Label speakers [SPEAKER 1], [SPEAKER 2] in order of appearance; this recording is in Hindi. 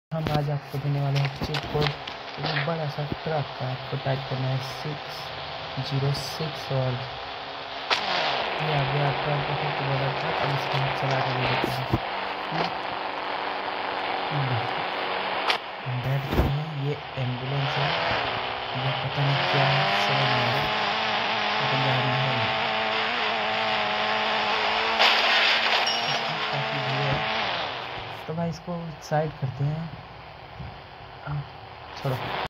[SPEAKER 1] हम आज आपको देने वाले हैं चीट कोड। एक बड़ा सा ट्रक का आपको टाइप करना है 606 और ये आ गया आपका बहुत बड़ा ट्रक। अब इसको हम चला कर देखते हैं। डेड जो है ये एम्बुलेंस है, ये पता नहीं क्या है, समझ नहीं आ रहा गाड़ी है। काफ़ी भीड़ है तो भाई इसको साइड करते हैं। छोड़ो।